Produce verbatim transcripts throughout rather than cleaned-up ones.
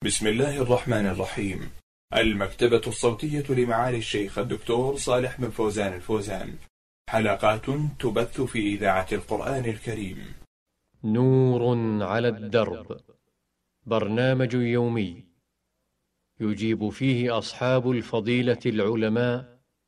بسم الله الرحمن الرحيم. المكتبة الصوتية لمعالي الشيخ الدكتور صالح بن فوزان الفوزان، حلقات تبث في إذاعة القرآن الكريم. نور على الدرب، برنامج يومي يجيب فيه أصحاب الفضيلة العلماء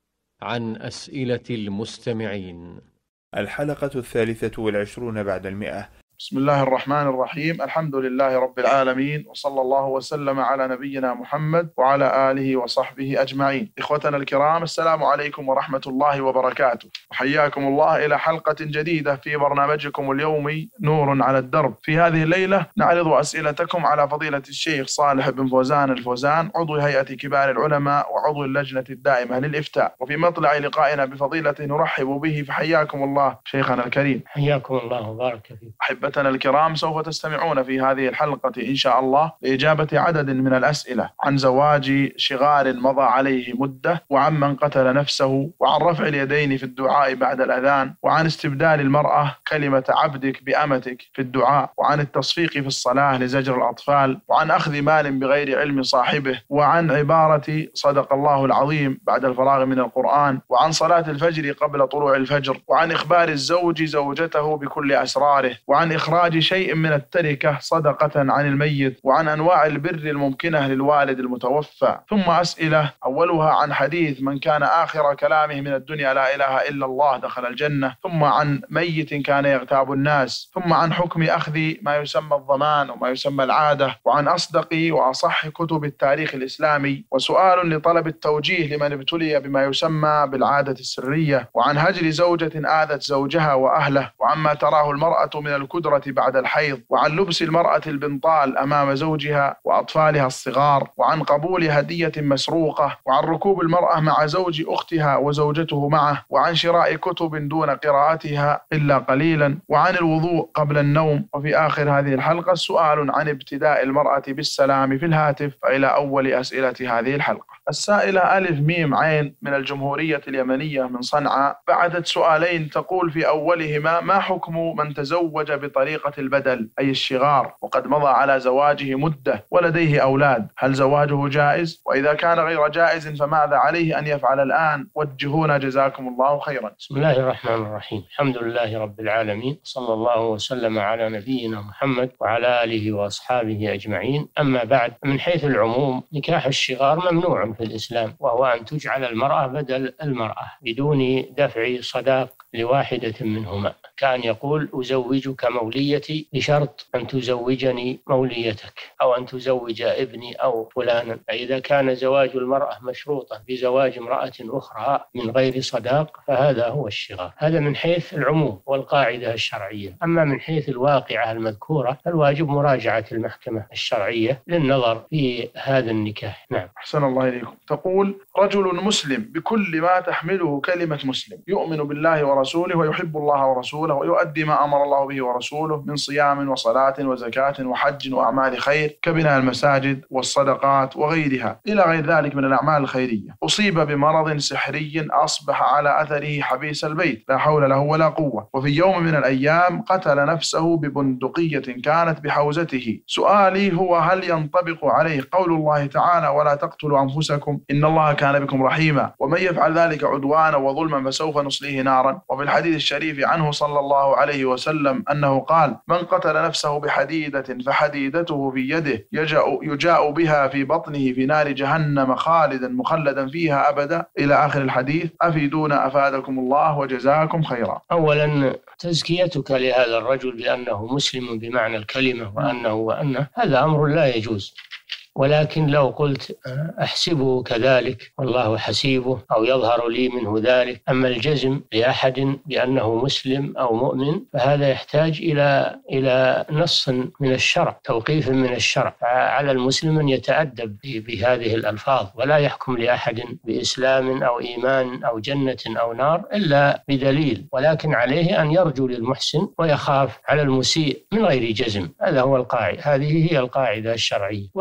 عن أسئلة المستمعين. الحلقة الثالثة والعشرون بعد المئة. بسم الله الرحمن الرحيم. الحمد لله رب العالمين، وصلى الله وسلم على نبينا محمد وعلى آله وصحبه أجمعين. إخوتنا الكرام، السلام عليكم ورحمة الله وبركاته، وحياكم الله إلى حلقة جديدة في برنامجكم اليومي نور على الدرب. في هذه الليلة نعرض أسئلتكم على فضيلة الشيخ صالح بن فوزان الفوزان، عضو هيئة كبار العلماء وعضو اللجنة الدائمة للإفتاء. وفي مطلع لقائنا بفضيلة نرحب به، فحياكم الله شيخنا الكريم. حياكم الله وبارك فيكم. أحبتنا الكرام، سوف تستمعون في هذه الحلقة إن شاء الله لإجابة عدد من الأسئلة عن زواج شغار مضى عليه مدة، وعن من قتل نفسه، وعن رفع اليدين في الدعاء بعد الأذان، وعن استبدال المرأة كلمة عبدك بأمتك في الدعاء، وعن التصفيق في الصلاة لزجر الأطفال، وعن أخذ مال بغير علم صاحبه، وعن عبارة صدق الله العظيم بعد الفراغ من القرآن، وعن صلاة الفجر قبل طلوع الفجر، وعن إخبار الزوج زوجته بكل أسراره، وعن إخراج شيء من التركة صدقة عن الميت، وعن أنواع البر الممكنة للوالد المتوفى. ثم أسئلة أولها عن حديث من كان آخر كلامه من الدنيا لا إله إلا الله دخل الجنة، ثم عن ميت كان يغتاب الناس، ثم عن حكم أخذ ما يسمى الضمان وما يسمى العادة، وعن أصدق وأصح كتب التاريخ الإسلامي، وسؤال لطلب التوجيه لمن ابتلي بما يسمى بالعادة السرية، وعن هجر زوجة آذت زوجها وأهله، وعما تراه المرأة من الكدرة بعد الحيض، وعن لبس المرأة البنطال أمام زوجها وأطفالها الصغار، وعن قبول هدية مسروقة، وعن ركوب المرأة مع زوج أختها وزوجته معه، وعن شراء كتب دون قراءتها إلا قليلا، وعن الوضوء قبل النوم. وفي آخر هذه الحلقة سؤال عن ابتداء المرأة بالسلام في الهاتف. فإلى أول أسئلة هذه الحلقة. السائلة ألف ميم عين من الجمهورية اليمنية من صنعاء بعدت سؤالين، تقول في أولهما: ما حكم من تزوج بطريقة البدل أي الشغار وقد مضى على زواجه مدة ولديه أولاد، هل زواجه جائز؟ وإذا كان غير جائز فماذا عليه أن يفعل الآن؟ وجهونا جزاكم الله خيرا. بسم الله الرحمن الرحيم. الحمد لله رب العالمين، صلى الله وسلم على نبينا محمد وعلى آله وأصحابه أجمعين. أما بعد، من حيث العموم نكاح الشغار ممنوع في الإسلام، وهو أن تجعل المرأة بدل المرأة بدون دفع صداق لواحدة منهما، كان يقول: أزوجك موليتي بشرط أن تزوجني موليتك، أو أن تزوج ابني أو فلانا. فإذا كان زواج المرأة مشروطا بزواج امرأة أخرى من غير صداق فهذا هو الشغار. هذا من حيث العموم والقاعدة الشرعية. أما من حيث الواقعة المذكورة فالواجب مراجعة المحكمة الشرعية للنظر في هذا النكاح. نعم. أحسن الله إليكم. تقول: رجل مسلم بكل ما تحمله كلمة مسلم، يؤمن بالله ورسوله ويحب الله ورسوله ويؤدي ما أمر الله به ورسوله من صيام وصلاة وزكاة وحج وأعمال خير كبناء المساجد والصدقات وغيرها إلى غير ذلك من الأعمال الخيرية، أصيب بمرض سحري أصبح على أثره حبيس البيت لا حول له ولا قوة، وفي يوم من الأيام قتل نفسه ببندقية كانت بحوزته. سؤالي هو: هل ينطبق عليه قول الله تعالى: ولا تقتلوا أنفسكم إن الله كان بكم رحيما؟ ومن يفعل ذلك عدوانا وظلما فسوف نصليه نارا. وفي الحديث الشريف عنه صلى الله عليه وسلم أنه قال: من قتل نفسه بحديدة فحديدته في يده يجاء, يجاء بها في بطنه في نار جهنم خالدا مخلدا فيها أبدا إلى آخر الحديث. أفيدونا أفادكم الله وجزاكم خيرا. أولا، تزكيتك لهذا الرجل بأنه مسلم بمعنى الكلمة وأنه وأنه هذا أمر لا يجوز، ولكن لو قلت أحسبه كذلك والله حسيبه أو يظهر لي منه ذلك، أما الجزم لأحد بأنه مسلم أو مؤمن فهذا يحتاج إلى إلى نص من الشرع، توقيف من الشرع. فعلى المسلم أن يتأدب بهذه الألفاظ ولا يحكم لأحد بإسلام أو إيمان أو جنة أو نار إلا بدليل، ولكن عليه أن يرجو للمحسن ويخاف على المسيء من غير جزم. هذا هو القاعدة، هذه هي القاعدة الشرعية. وأما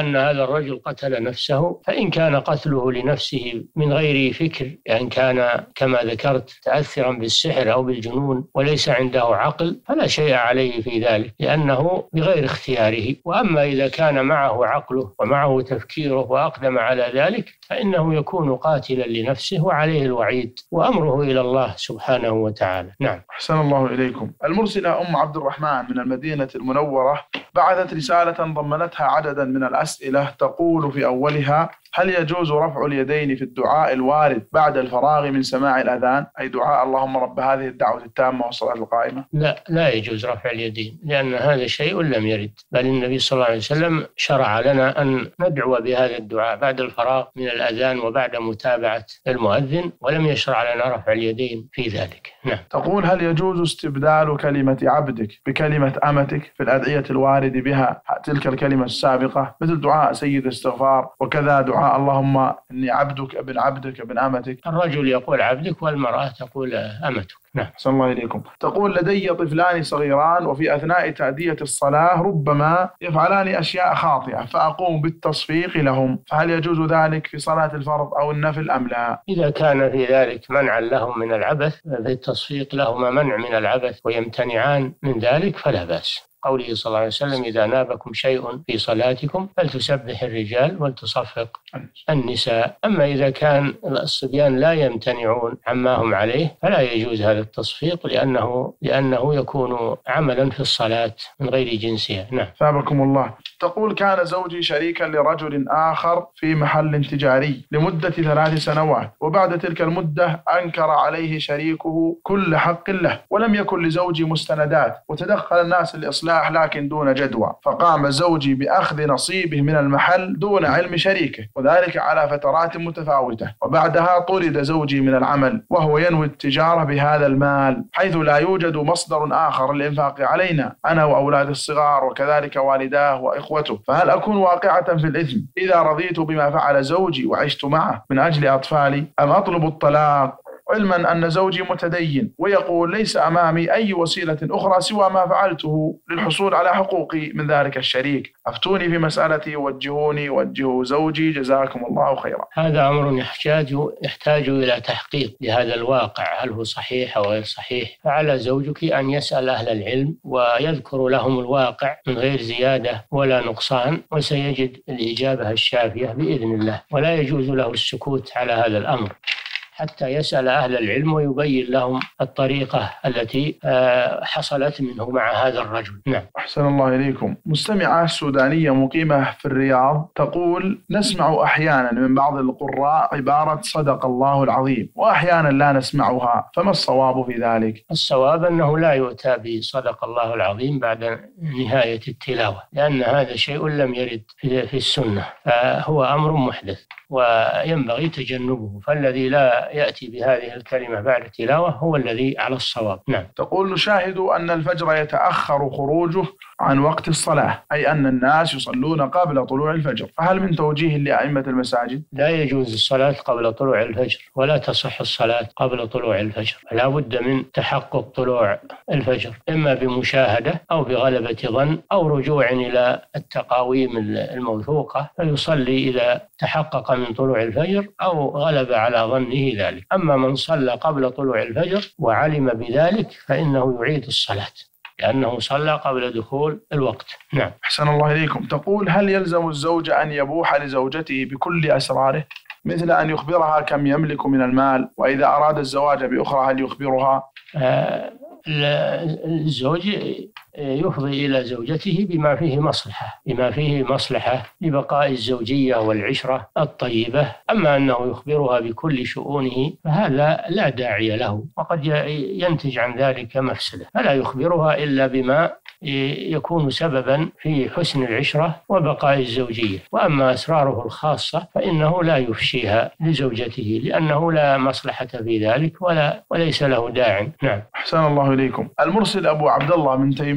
أن هذا الرجل قتل نفسه، فإن كان قتله لنفسه من غير فكر، يعني كان كما ذكرت تأثرا بالسحر أو بالجنون وليس عنده عقل، فلا شيء عليه في ذلك لأنه بغير اختياره. وأما إذا كان معه عقله ومعه تفكيره وأقدم على ذلك فإنه يكون قاتلا لنفسه وعليه الوعيد، وأمره إلى الله سبحانه وتعالى. نعم. أحسن الله إليكم. المرسلة أم عبد الرحمن من المدينة المنورة بعثت رسالة ضمنتها عددا من الأسئلة، تقول في أولها: هل يجوز رفع اليدين في الدعاء الوارد بعد الفراغ من سماع الأذان، أي دعاء اللهم رب هذه الدعوة التامة والصلاة القائمة؟ لا، لا يجوز رفع اليدين، لأن هذا شيء لم يرد، بل النبي صلى الله عليه وسلم شرع لنا أن ندعو بهذا الدعاء بعد الفراغ من الأذان وبعد متابعة المؤذن، ولم يشرع لنا رفع اليدين في ذلك. نعم. تقول: هل يجوز استبدال كلمة عبدك بكلمة أمتك في الأدعية الوارد بها تلك الكلمة السابقة، مثل دعاء سيد استغفار، وكذا دعاء اللهم إني عبدك ابن عبدك ابن أمتك؟ الرجل يقول عبدك والمرأة تقول أمتك. نعم. أحسن الله إليكم. تقول: لدي طفلان صغيران، وفي أثناء تأدية الصلاة ربما يفعلان أشياء خاطئة فأقوم بالتصفيق لهم، فهل يجوز ذلك في صلاة الفرض أو النفل أم لا؟ إذا كان في ذلك منعا لهم من العبث، فالتصفيق لهما منع من العبث ويمتنعان من ذلك فلا بأس. قوله صلى الله عليه وسلم: إذا نابكم شيء في صلاتكم فلتسبح الرجال ولتصفق النساء. أما إذا كان الصبيان لا يمتنعون عما هم عليه فلا يجوز هذا التصفيق، لأنه لأنه يكون عملا في الصلاة من غير جنسها. نعم. ثابكم الله. تقول: كان زوجي شريكا لرجل آخر في محل تجاري لمدة ثلاث سنوات، وبعد تلك المدة أنكر عليه شريكه كل حق له، ولم يكن لزوجي مستندات، وتدخل الناس لإصلاح لكن دون جدوى، فقام زوجي بأخذ نصيبه من المحل دون علم شريكه، وذلك على فترات متفاوتة، وبعدها طرد زوجي من العمل وهو ينوي التجارة بهذا المال، حيث لا يوجد مصدر آخر للإنفاق علينا أنا وأولاد الصغار وكذلك والداه وإخوته، فهل أكون واقعة في الإثم إذا رضيت بما فعل زوجي وعشت معه من أجل أطفالي، أم أطلب الطلاق، علما أن زوجي متدين ويقول ليس أمامي أي وسيلة أخرى سوى ما فعلته للحصول على حقوقي من ذلك الشريك؟ أفتوني في مسألتي، وجهوني وجهوا زوجي، جزاكم الله خيرا. هذا أمر يحتاج يحتاج إلى تحقيق لهذا الواقع، هل هو صحيح أو غير صحيح، فعلى زوجك أن يسأل أهل العلم ويذكر لهم الواقع من غير زيادة ولا نقصان، وسيجد الإجابة الشافية بإذن الله، ولا يجوز له السكوت على هذا الأمر حتى يسأل أهل العلم ويبين لهم الطريقة التي حصلت منه مع هذا الرجل. نعم. أحسن الله إليكم. مستمعة سودانية مقيمة في الرياض تقول: نسمع أحيانا من بعض القراء عبارة صدق الله العظيم، وأحيانا لا نسمعها، فما الصواب في ذلك؟ الصواب أنه لا يؤتى بصدق الله العظيم بعد نهاية التلاوة، لأن هذا شيء لم يرد في السنة، فهو أمر محدث وينبغي تجنبه، فالذي لا يأتي بهذه الكلمة بعد التلاوة هو الذي على الصواب. نعم. تقول: نشاهد أن الفجر يتأخر خروجه عن وقت الصلاة، أي أن الناس يصلون قبل طلوع الفجر، فهل من توجيه لأئمة المساجد؟ لا يجوز الصلاة قبل طلوع الفجر، ولا تصح الصلاة قبل طلوع الفجر، لا بد من تحقق طلوع الفجر، إما بمشاهدة أو بغلبة ظن أو رجوع إلى التقاويم الموثوقة، فيصلي إذا تحقق من طلوع الفجر أو غلب على ظنه ذلك. أما من صلى قبل طلوع الفجر وعلم بذلك فإنه يعيد الصلاة، لأنه صلى قبل دخول الوقت. نعم. أحسن الله إليكم. تقول: هل يلزم الزوج أن يبوح لزوجته بكل أسراره، مثل أن يخبرها كم يملك من المال، وإذا أراد الزواج بأخرى هل يخبرها؟ آه الزوج يفضي إلى زوجته بما فيه مصلحة بما فيه مصلحة لبقاء الزوجية والعشرة الطيبة. أما أنه يخبرها بكل شؤونه فهذا لا داعي له، وقد ينتج عن ذلك مفسدة، فلا يخبرها إلا بما يكون سببا في حسن العشرة وبقاء الزوجية. وأما أسراره الخاصة فإنه لا يفشيها لزوجته، لأنه لا مصلحة في ذلك ولا وليس له داع. نعم. أحسن الله إليكم. المرسل أبو عبد الله من تيمان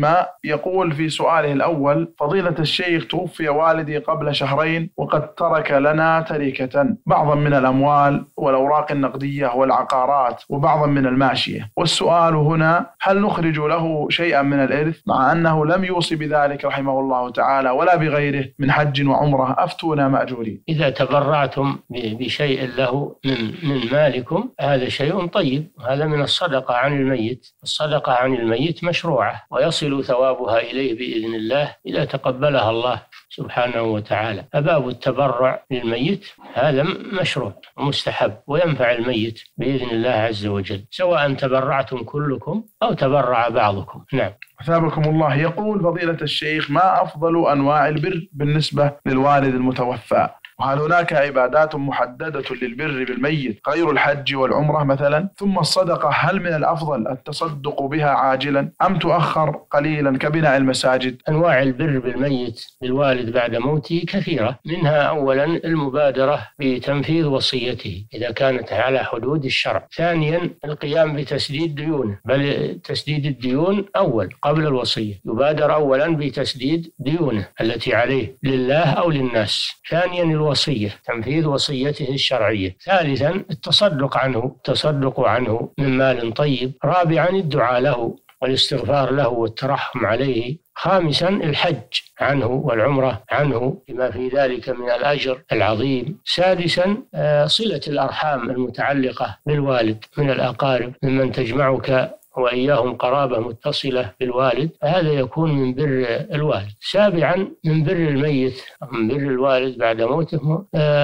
الماء. يقول في سؤاله الأول: فضيلة الشيخ، توفي والدي قبل شهرين وقد ترك لنا تركة، بعضا من الأموال والأوراق النقدية والعقارات وبعضا من الماشية، والسؤال هنا: هل نخرج له شيئا من الإرث مع أنه لم يوصي بذلك رحمه الله تعالى ولا بغيره من حج وعمرة؟ أفتونا مأجورين. إذا تبرعتم بشيء له من من مالكم هذا شيء طيب، هذا من الصدقة عن الميت. الصدقة عن الميت مشروعة ويصل ثوابها إليه بإذن الله إذا تقبلها الله سبحانه وتعالى. فباب التبرع للميت هذا مشروع ومستحب وينفع الميت بإذن الله عز وجل، سواء تبرعتم كلكم أو تبرع بعضكم. نعم. أثابكم الله. يقول فضيلة الشيخ: ما أفضل أنواع البر بالنسبة للوالد المتوفى؟ وهل هناك عبادات محددة للبر بالميت غير الحج والعمرة مثلا؟ ثم الصدقة، هل من الأفضل التصدق بها عاجلا أم تؤخر قليلا كبناء المساجد؟ أنواع البر بالميت بالوالد بعد موته كثيرة، منها أولا المبادرة بتنفيذ وصيته إذا كانت على حدود الشرع. ثانيا القيام بتسديد ديونه، بل تسديد الديون أول قبل الوصية، يبادر أولا بتسديد ديونه التي عليه لله أو للناس. ثانيا الوصية، تنفيذ وصيته الشرعية. ثالثا التصدق عنه، التصدق عنه من مال طيب. رابعا الدعاء له والاستغفار له والترحم عليه. خامسا الحج عنه والعمرة عنه بما في ذلك من الأجر العظيم. سادسا صلة الأرحام المتعلقة بالوالد من الأقارب ممن تجمعك وإياهم قرابة متصلة بالوالد، فهذا يكون من بر الوالد. سابعا من بر الميت من بر الوالد بعد موته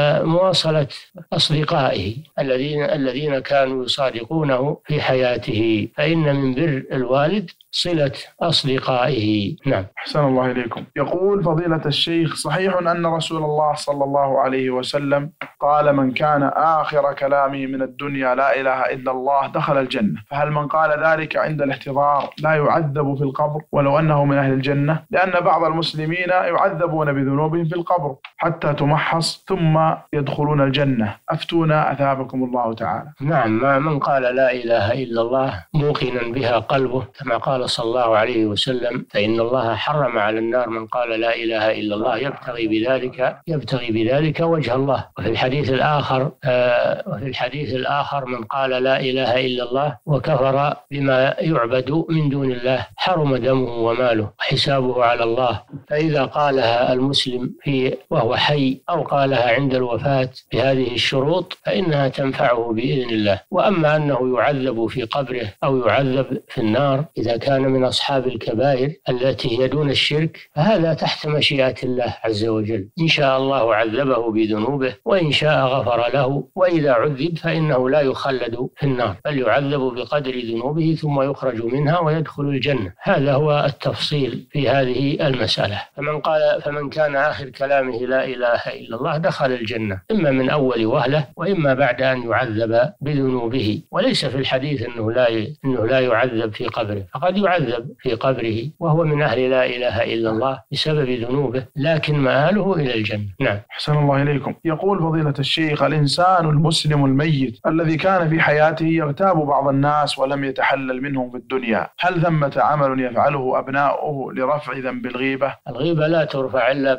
مواصلة أصدقائه الذين الذين كانوا يصادقونه في حياته، فإن من بر الوالد صلة أصدقائه. نعم. أحسن الله إليكم. يقول فضيلة الشيخ: صحيح أن رسول الله صلى الله عليه وسلم قال: من كان آخر كلامه من الدنيا لا إله إلا الله دخل الجنة، فهل من قال ذلك عند الاحتضار لا يعذب في القبر ولو أنه من أهل الجنة؟ لأن بعض المسلمين يعذبون بذنوبهم في القبر حتى تمحص ثم يدخلون الجنة. أفتونا أثابكم الله تعالى. نعم، من قال لا إله إلا الله موقنا بها قلبه كما قال صلى الله عليه وسلم: فإن الله حرم على النار من قال لا إله إلا الله يبتغي بذلك يبتغي بذلك وجه الله. وفي الحديث الآخر آه وفي الحديث الآخر من قال لا إله إلا الله وكفر بما يعبد من دون الله حرم دمه وماله وحسابه على الله. فإذا قالها المسلم في وهو حي أو قالها عند الوفاة بهذه الشروط فإنها تنفعه بإذن الله. وأما أنه يعذب في قبره أو يعذب في النار إذا كان من أصحاب الكبائر التي هي دون الشرك فهذا تحت مشيئة الله عز وجل، إن شاء الله عذبه بذنوبه وإن شاء غفر له. وإذا عذب فإنه لا يخلد في النار بل يعذب بقدر ذنوبه ثم يخرج منها ويدخل الجنة. هذا هو التفصيل في هذه المسألة. فمن قال فمن كان آخر كلامه لا إله إلا الله دخل الجنة، إما من أول وهلة وإما بعد أن يعذب بذنوبه. وليس في الحديث أنه لا أنه لا يعذب في قبره، فقد يعذب في قبره وهو من أهل لا إله إلا الله بسبب ذنوبه، لكن مآله إلى الجنة. نعم. أحسن الله إليكم. يقول فضيلة الشيخ: الإنسان المسلم الميت الذي كان في حياته يغتاب بعض الناس ولم يتحلل منهم في الدنيا، هل ثمة عمل يفعله أبناؤه لرفع ذنب الغيبة؟ الغيبة لا ترفع إلا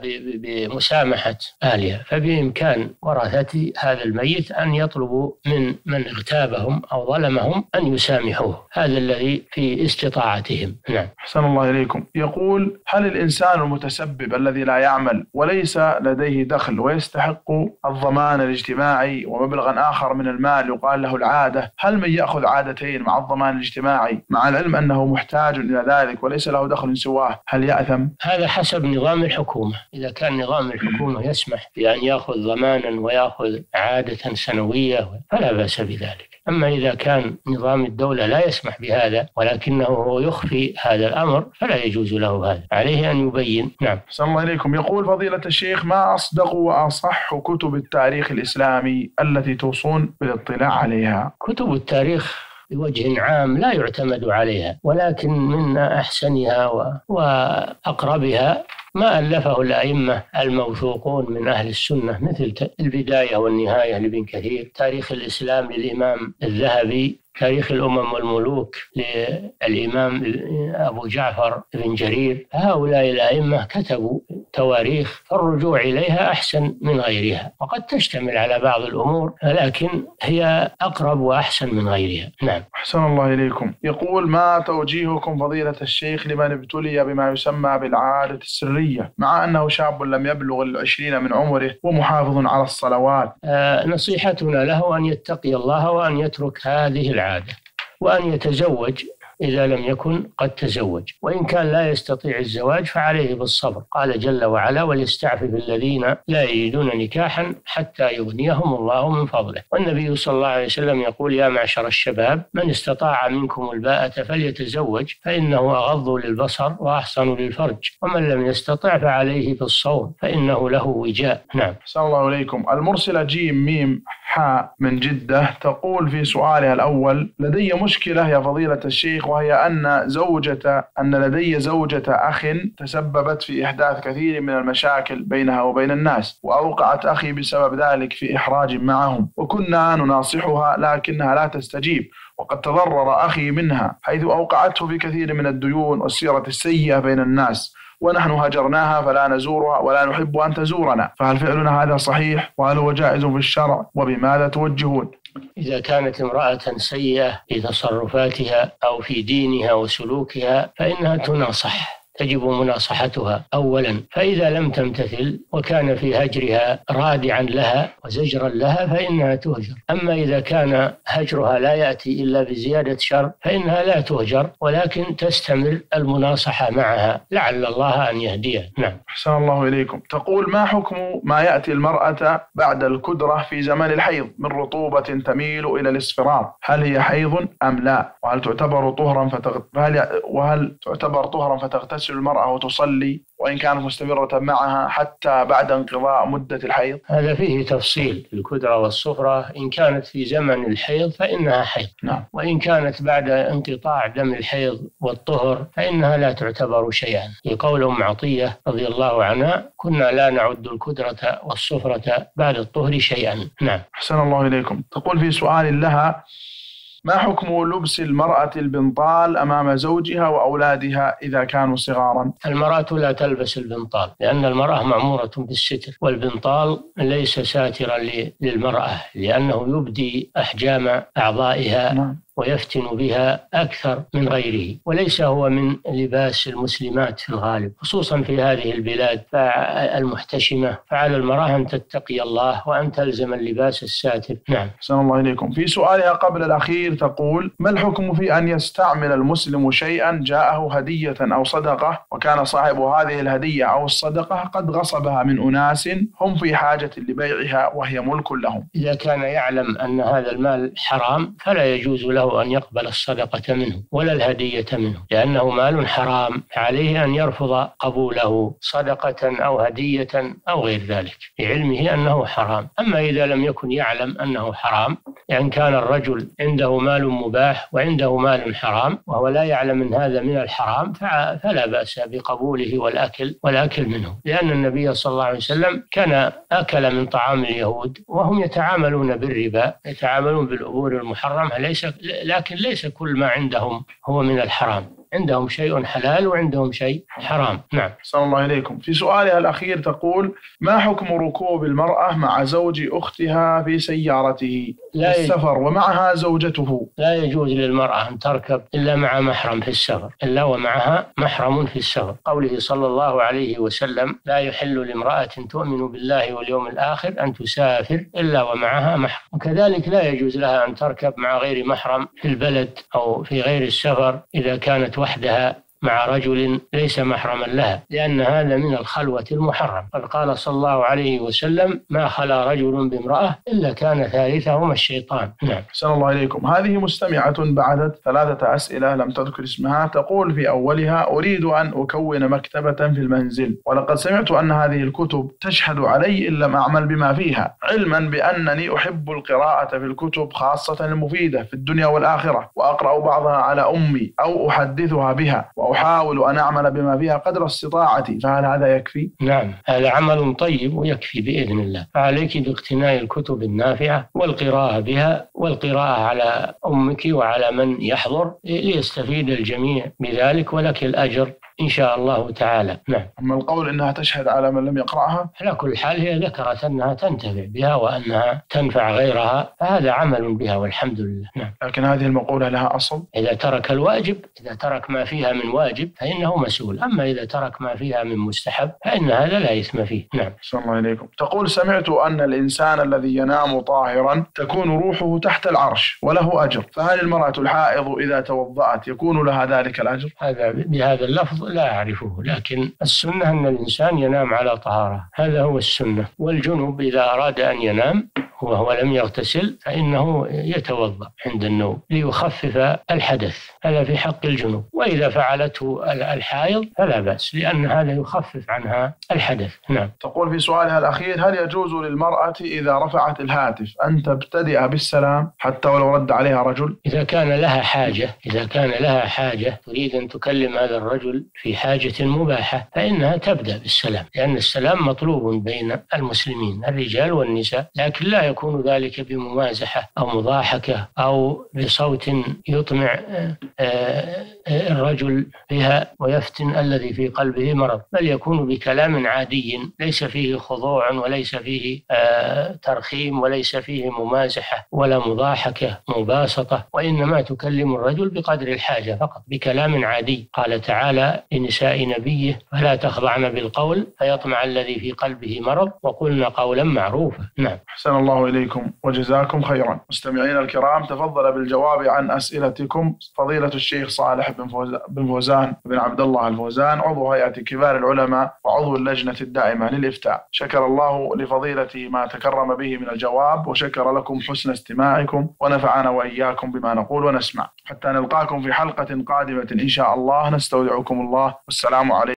بمسامحة أهلها، فبإمكان ورثة هذا الميت أن يطلبوا من من اغتابهم أو ظلمهم أن يسامحوه، هذا الذي في استطاعتهم. نعم. أحسن الله إليكم. يقول: هل الإنسان المتسبب الذي لا يعمل وليس لديه دخل ويستحق الضمان الاجتماعي ومبلغا آخر من المال يقال له العادة، هل من يأخذ عادتين مع الضمان الاجتماعي مع العلم أنه محتاج إلى ذلك وليس له دخل سواه، هل يأثم؟ هذا حسب نظام الحكومة. إذا كان نظام الحكومة يسمح بأن يأخذ ضمانا ويأخذ عادة سنوية فلا بأس بذلك. أما إذا كان نظام الدولة لا يسمح بهذا ولكنه هو يخفي هذا الأمر فلا يجوز له هذا، عليه أن يبين. نعم. أحسن الله إليكم. يقول فضيلة الشيخ: ما أصدق وأصح كتب التاريخ الإسلامي التي توصون بالاطلاع عليها؟ كتب التاريخ بوجه عام لا يعتمد عليها، ولكن من أحسنها وأقربها ما ألفه الأئمة الموثوقون من أهل السنة، مثل البداية والنهاية لابن كثير، تاريخ الإسلام للإمام الذهبي، تاريخ الأمم والملوك للإمام أبو جعفر بن جرير. هؤلاء الأئمة كتبوا تواريخ، فالرجوع إليها أحسن من غيرها، وقد تشتمل على بعض الأمور لكن هي أقرب وأحسن من غيرها. نعم. أحسن الله إليكم. يقول: ما توجيهكم فضيلة الشيخ لمن ابتلي بما يسمى بالعادة السرية مع أنه شاب لم يبلغ العشرين من عمره ومحافظ على الصلوات؟ آه نصيحتنا له أن يتقي الله وأن يترك هذه العادة، وأن يتزوج إذا لم يكن قد تزوج، وإن كان لا يستطيع الزواج فعليه بالصبر. قال جل وعلا: وليستعفف الذين لا يجدون نكاحا حتى يغنيهم الله من فضله. والنبي صلى الله عليه وسلم يقول: يا معشر الشباب من استطاع منكم الباءة فليتزوج فإنه أغض للبصر وأحصن للفرج، ومن لم يستطع فعليه بالصوم فإنه له وجاء. نعم. أحسن الله إليكم. المرسلة جيم ميم حاء من جدة تقول في سؤالها الأول: لدي مشكلة يا فضيلة الشيخ، وهي أن زوجة أن لدي زوجة أخ تسببت في إحداث كثير من المشاكل بينها وبين الناس، وأوقعت أخي بسبب ذلك في إحراج معهم، وكنا نناصحها لكنها لا تستجيب، وقد تضرر أخي منها حيث أوقعته في كثير من الديون والسيرة السيئة بين الناس، ونحن هجرناها فلا نزورها ولا نحب أن تزورنا، فهل فعلنا هذا صحيح؟ وهل هو جائز في الشرع؟ وبماذا توجهون؟ إذا كانت امرأة سيئة في تصرفاتها أو في دينها وسلوكها فإنها تناصح، تجب مناصحتها أولا، فإذا لم تمتثل وكان في هجرها رادعا لها وزجرا لها فإنها تهجر. أما إذا كان هجرها لا يأتي إلا بزيادة شر فإنها لا تهجر، ولكن تستمر المناصحة معها لعل الله أن يهديها. نعم. أحسن الله إليكم. تقول: ما حكم ما يأتي المرأة بعد الكدرة في زمن الحيض من رطوبة تميل إلى الاصفرار؟ هل هي حيض أم لا؟ وهل تعتبر طهرا فتغ... وهل تعتبر طهرا فتغتسل المرأة وتصلي وإن كانت مستمرة معها حتى بعد انقضاء مدة الحيض؟ هذا فيه تفصيل. الكدرة والصفرة إن كانت في زمن الحيض فإنها حيض، نعم. وإن كانت بعد انقطاع دم الحيض والطهر فإنها لا تعتبر شيئا. لقول أم عطية رضي الله عنها: كنا لا نعد الكدرة والصفرة بعد الطهر شيئا. نعم. أحسن الله إليكم. تقول في سؤال لها: ما حكم لبس المرأة البنطال أمام زوجها وأولادها إذا كانوا صغارا؟ المرأة لا تلبس البنطال لأن المرأة مأمورة بالستر، والبنطال ليس ساترا للمرأة لأنه يبدي أحجام أعضائها. نعم. ويفتن بها أكثر من غيره، وليس هو من لباس المسلمات في الغالب، خصوصا في هذه البلاد المحتشمة. فعلى المرأة أن تتقي الله وأن تلزم اللباس الساتر. نعم. أحسن الله إليكم. في سؤالها قبل الأخير تقول: ما الحكم في أن يستعمل المسلم شيئا جاءه هدية أو صدقة وكان صاحب هذه الهدية أو الصدقة قد غصبها من أناس هم في حاجة لبيعها وهي ملك لهم؟ إذا كان يعلم أن هذا المال حرام فلا يجوز له أن يقبل الصدقة منه ولا الهدية منه، لأنه مال حرام، عليه أن يرفض قبوله صدقة أو هدية أو غير ذلك بعلمه أنه حرام. أما إذا لم يكن يعلم أنه حرام، يعني كان الرجل عنده مال مباح وعنده مال حرام وهو لا يعلم من هذا من الحرام فلا بأس بقبوله والأكل والأكل منه، لأن النبي صلى الله عليه وسلم كان أكل من طعام اليهود وهم يتعاملون بالربا، يتعاملون بالأمور المحرمة، ليس لكن ليس كل ما عندهم هو من الحرام، عندهم شيء حلال وعندهم شيء حرام. نعم. صلى الله إليكم. في سؤالها الأخير تقول: ما حكم ركوب المرأة مع زوج أختها في سيارته في السفر ومعها زوجته؟ لا يجوز للمرأة أن تركب إلا مع محرم في السفر، إلا ومعها محرم في السفر. قوله صلى الله عليه وسلم: لا يحل لامرأة تؤمن بالله واليوم الآخر أن تسافر إلا ومعها محرم. وكذلك لا يجوز لها أن تركب مع غير محرم في البلد أو في غير السفر إذا كانت وحدها مع رجل ليس محرما لها، لأن هذا من الخلوة المحرم. قد قال صلى الله عليه وسلم: ما خلا رجل بامرأة إلا كان ثالثهما الشيطان. نعم. أحسن الله إليكم. هذه مستمعة بعثت ثلاثة أسئلة لم تذكر اسمها، تقول في أولها: أريد أن أكون مكتبة في المنزل، ولقد سمعت أن هذه الكتب تشهد علي إن لم أعمل بما فيها، علما بأنني أحب القراءة في الكتب خاصة المفيدة في الدنيا والآخرة، وأقرأ بعضها على أمي أو أحدثها بها، وأحاول أن أعمل بما فيها قدر استطاعتي، فهل هذا يكفي؟ نعم، هذا عمل طيب ويكفي بإذن الله. فعليك باقتناء الكتب النافعة والقراءة بها، والقراءة على أمك وعلى من يحضر ليستفيد الجميع بذلك، ولك الأجر إن شاء الله تعالى. نعم. أما القول إنها تشهد على من لم يقرأها، على كل حال هي ذكرت أنها تنتفع بها وأنها تنفع غيرها، فهذا عمل بها والحمد لله. نعم. لكن هذه المقولة لها أصل. إذا ترك الواجب، إذا ترك ما فيها من واجب فإنه مسؤول، أما إذا ترك ما فيها من مستحب فإن هذا لا إثم فيه. نعم. صلى الله عليكم. تقول: سمعت أن الإنسان الذي ينام طاهرا تكون روحه تحت العرش وله أجر، فهل المرأة الحائض إذا توضأت يكون لها ذلك الأجر؟ هذا بهذا اللفظ لا أعرفه، لكن السنة أن الإنسان ينام على طهارة، هذا هو السنة. والجنوب إذا أراد أن ينام وهو لم يغتسل فإنه يتوضأ عند النوم ليخفف الحدث، هذا في حق الجنوب. وإذا فعلته الحائض فلا بأس، لأن هذا يخفف عنها الحدث. نعم. تقول في سؤالها الأخير: هل يجوز للمرأة إذا رفعت الهاتف أن تبتدئ بالسلام حتى ولو رد عليها رجل؟ إذا كان لها حاجة، إذا كان لها حاجة تريد أن تكلم هذا الرجل في حاجة مباحة فإنها تبدأ بالسلام، لأن السلام مطلوب بين المسلمين الرجال والنساء، لكن لا يكون ذلك بممازحة أو مضاحكة أو بصوت يطمع الرجل بها ويفتن الذي في قلبه مرض، بل يكون بكلام عادي ليس فيه خضوع وليس فيه ترخيم وليس فيه ممازحة ولا مضاحكة مباسطة، وإنما تكلم الرجل بقدر الحاجة فقط بكلام عادي. قال تعالى لنساء نبيه: فلا تخضعن بالقول فيطمع الذي في قلبه مرض وقلن قولا معروفا. نعم. أحسن الله إليكم وجزاكم خيرا. مستمعين الكرام، تفضل بالجواب عن أسئلتكم فضيلة الشيخ صالح بن فوزان بن عبد الله الفوزان، عضو هيئة كبار العلماء وعضو اللجنة الدائمة للإفتاء. شكر الله لفضيلته ما تكرم به من الجواب، وشكر لكم حسن استماعكم، ونفعنا وإياكم بما نقول ونسمع. حتى نلقاكم في حلقة قادمة إن شاء الله، نستودعكم الله، والسلام عليكم.